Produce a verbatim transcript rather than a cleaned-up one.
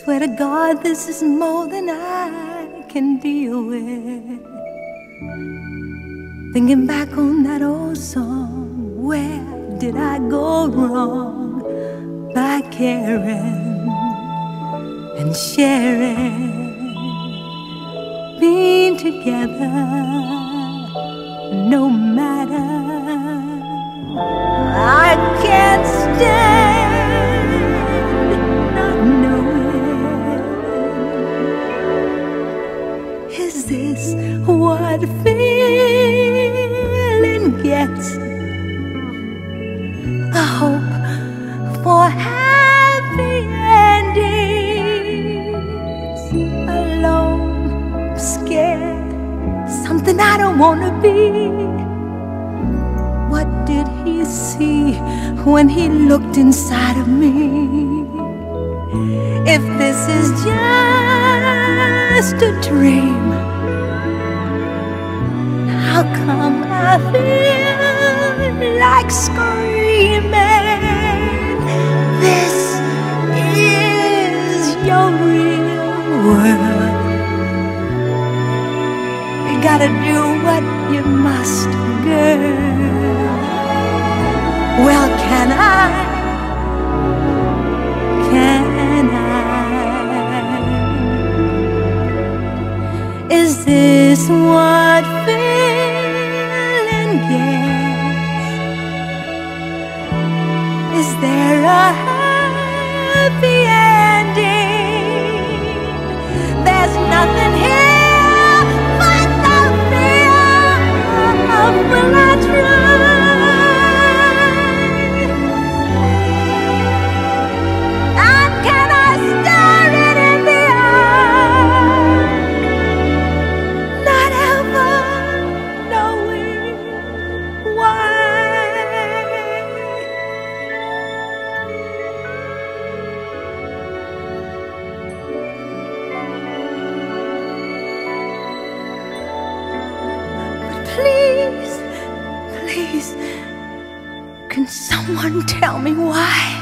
Swear to God, this is more than I can deal with. Thinking back on that old song, where did I go wrong by caring and sharing, being together no matter. I can't stand not knowing. Is this what feeling gets? A hope for happy endings. Alone, scared, something I don't wanna be. What did he see when he looked inside of me? If this is just a dream, how come I feel like screaming? This is your real world. You gotta do what you must, girl. Well, can I? Can I? Is this what feeling gets? Is there a happy ending? There's nothing here but the fear of will I try? Please, please, can someone tell me why?